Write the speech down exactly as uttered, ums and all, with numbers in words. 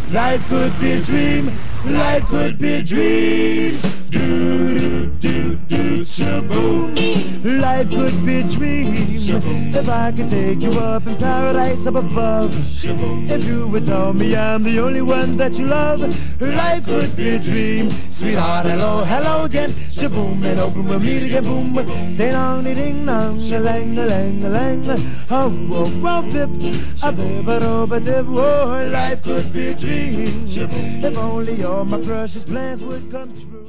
Life could be a dream, life could be a dream. Do do do do shaboom. Life could be a dream. Shaboom. If I could take you up in paradise up above. Shaboom. If you would tell me I'm the only one that you love. Life could be a dream. Sweetheart, hello, hello again. Shaboom, and open we'll meet again. Boom, ding dong, ding dong, a lang, a lang, a lang. Oh, oh, oh, bip, a bip, a do, a dip. Oh, life could be a dream. If only all my precious plans would come true.